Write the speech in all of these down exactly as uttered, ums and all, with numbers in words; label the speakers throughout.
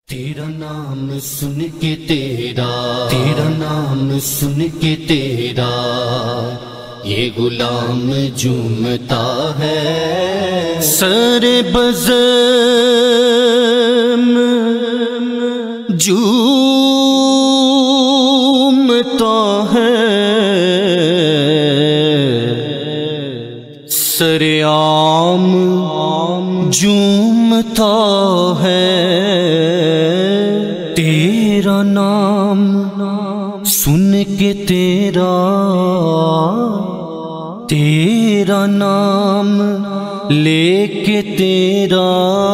Speaker 1: تیرا نام سن کے تیرا تیرا نام سن کے تیرا یہ غلام جھومتا ہے، سر بزم جھومتا ہے، سر عام جھومتا ہے، تیرا نام سن کے تیرا تیرا نام لے کے تیرا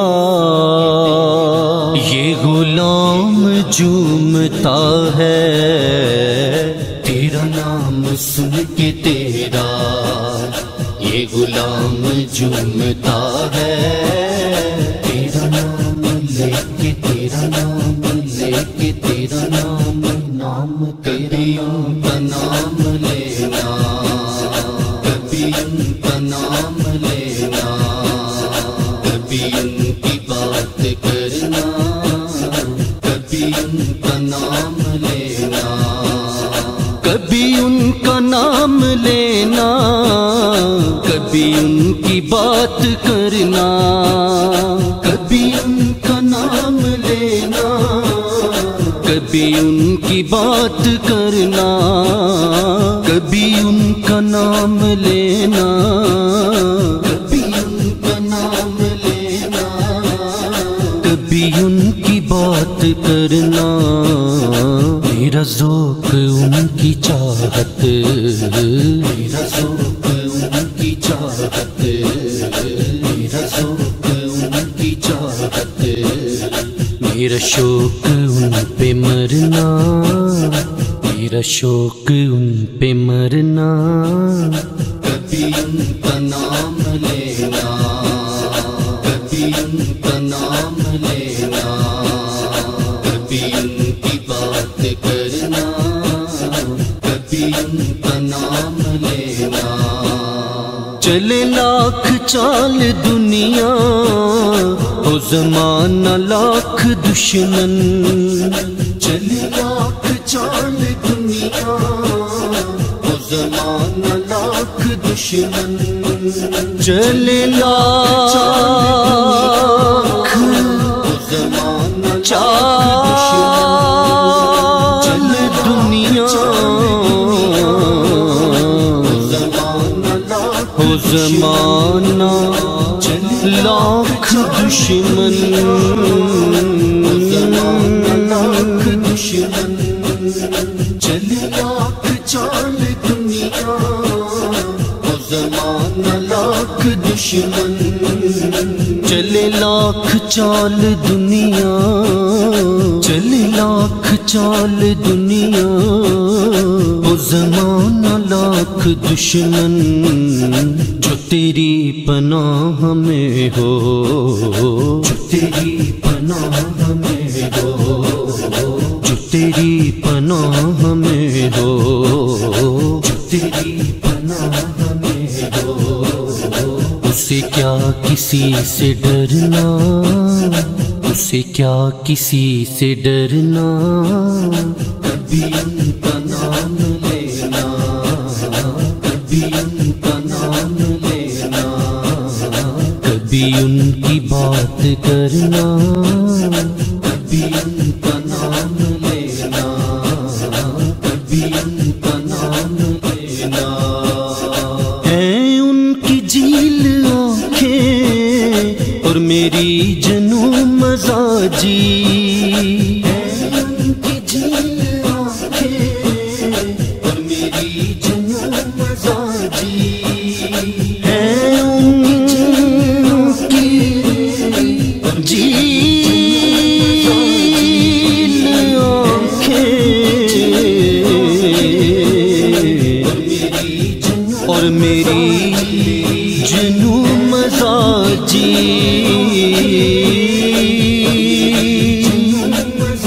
Speaker 1: یہ غلام جھومتا ہے، تیرا نام سن کے تیرا یہ غلام جھومتا ہے، تیرا نام لے کے تیرا نام لے کے تیرا نام نام کبھی ان کا نام لینا، کبھی ان کا نام لینا، کبھی ان کی بات کرنا، کبھی ان کا نام لینا، کبھی ان کا نام لینا، کبھی ان کی بات کرنا، کبھی ان کا نام لینا، کبھی ان کی بات کرنا، کبھی ان کا نام لینا، کبھی ان کا نام لینا، کبھی ان کی بات کرنا، میرا ذوق ان کی چاہت، میرا ذوق ان کی چاہت، میرا ذوق ان کی چاہت، میرا شوق ان پہ مرنا، میرا شوق ان پہ مرنا، کبھی ان کا نام لینا، کبھی ان کا نام لینا، کبھی ان کی بات کرنا، کبھی ان کا نام لینا، چلے لاکھ چال دنیا ہو زمانہ لاکھ دشمن، چلے لاکھ چال دنیا ہو زمانہ لاکھ دشمن، چلے لاکھ زمانہ چال دنیا ہو زمانہ لاکھ دشمن، لاکھ دشمن، چلے لاکھ چال دنیا ہو زمانہ لاکھ دشمن، چلے لاکھ چال دنیا، چلے لاکھ چال دنیا ہو زمانہ لاکھ دشمن، جو تیری پناہ میں ہو، جو تیری پناہ میں ہو، جو تیری پناہ میں ہو، جو تیری پناہ میں ہو، اسے کیا کسی سے ڈرنا، اسے کیا کسی سے ڈرنا، کبھی ان کا نام لینا، کبھی ان کا نام لینا، کبھی ان کی بات کرنا، کبھی ان کا نام لینا، کبھی ان کا نام لینا، ہے ان کی جھیل آنکھیں اور میری جنوں مزاجی، اور میری جنوں مزاجی،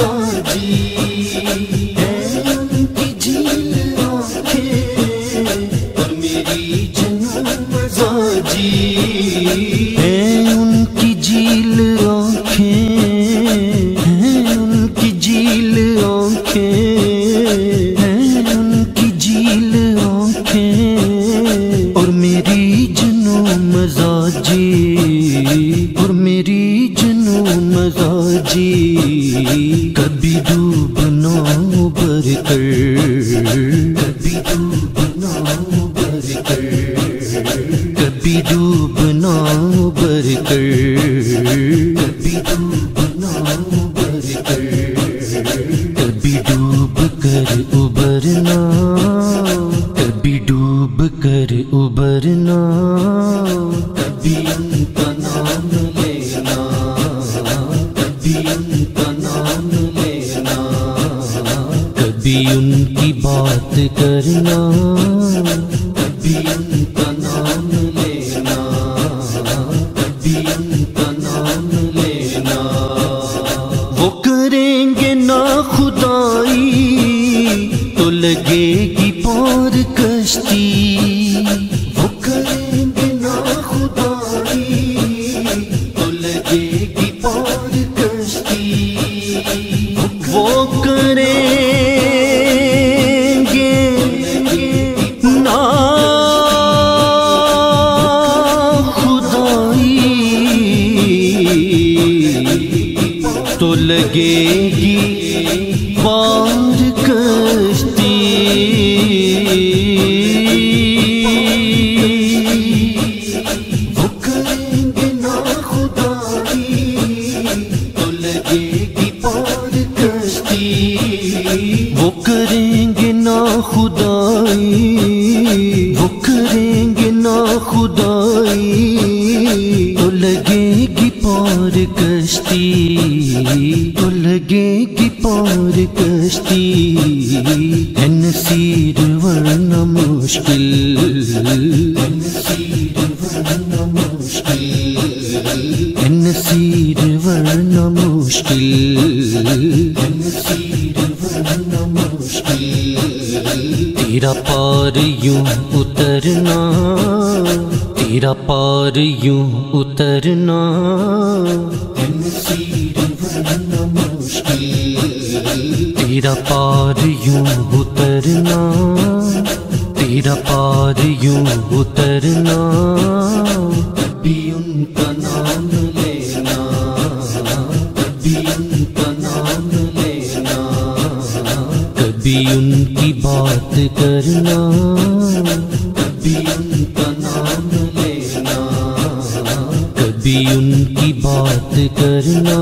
Speaker 1: جنوں مزاجی کبھی ڈوبنا ابھر کر کبھی ڈوبنا ابھر کر کبھی ڈوبنا ابھر کر کبھی ڈوبنا ابھر کر کبھی ڈوب کر ابھرنا کبھی ڈوب کر ابھرنا کبھی ان کا نام لینا کبھی ان کا نام لینا کبھی ان کی بات کرنا کبھی ان کا نام لینا کبھی ان کا نام لینا وہ کریں گے نا خدائی تو لگے گی پار کشتی وہ کریں گے نا خدائی تو لگے گی پار کشتی وہ کریں گے نا خدائی تو لگے گی پار کشتی وہ کریں گے نا خدائی تو لگے گی پار کشتی وہ کریں گے نا خدائی وہ کریں گے نا خدائی تو لگے گی پار کشتی تو لگے گی پار کشتی ہے نصیر ورنہ مشکل ہے نصیر ورنہ مشکل ہے نصیر ورنہ مشکل ہے نصیر ورنہ مشکل تیرا پار یوں اترنا تیرا پار یوں اترنا ہے نصیر ورنہ مشکل تیرا پار یوں اترنا تیرا پار یوں اترنا کبھی ان کا نام لینا کبھی ان کا نام لینا کبھی ان کی بات کرنا کبھی ان کا نام لینا کبھی ان کی بات کرنا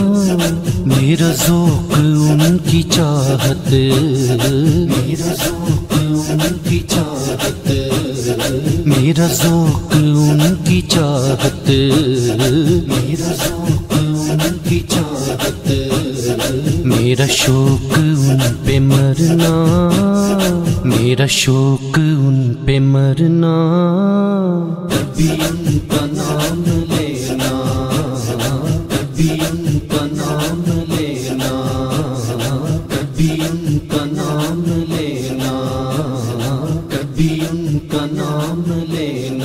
Speaker 1: میرا ذوق ان کی چاہت میرا ذوق ان کی چاہت میرا ذوق ان کی چاہت میرا ذوق ان کی چاہت میرا شوق ان پہ مرنا میرا شوق ان پہ مرنا کبھی ان کا نام لینا کبھی ان کا نام لینا کبھی ان کا نام لینا کبھی ان کا نام لینا